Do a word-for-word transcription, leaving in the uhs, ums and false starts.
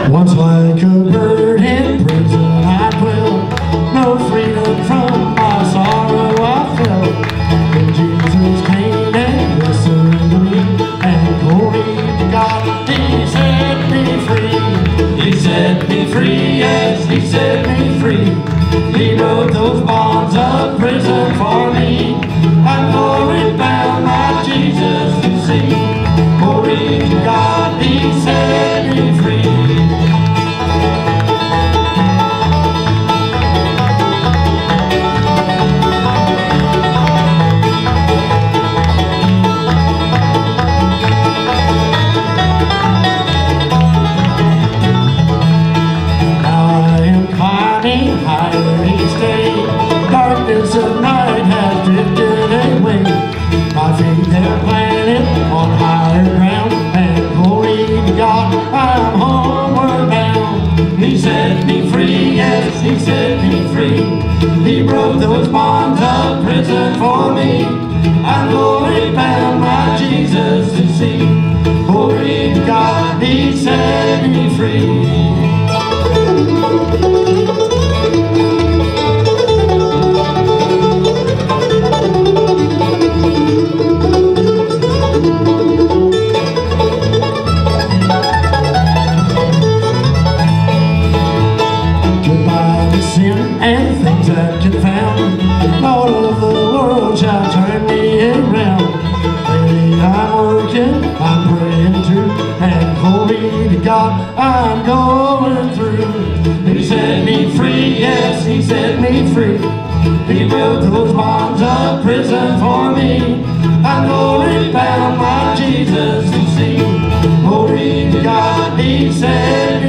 Once like a bird in prison I dwelled, no freedom from my sorrow I felt. When Jesus came and listened to me, and glory to God, He set me free. He set me free, yes, He set me free. He broke those bonds of prison for me. I'm glory bound, my Jesus to see. Glory to God, He set me free. Darkness of night has drifted away. My feet have planted on higher ground, and glory to God, I'm homeward bound. He set me free, yes, He set me free. He broke those bonds of prison for me. I'm glory bound, my Jesus to see. Glory to God, He set me free. And things that confound, all of the world shall turn me around. Lately I'm working, I'm praying too, and glory to God, I'm going through. He set me free, yes, He set me free. He broke those bonds of prison for me. I'm glory bound, my Jesus to see. Glory to God, He set me free.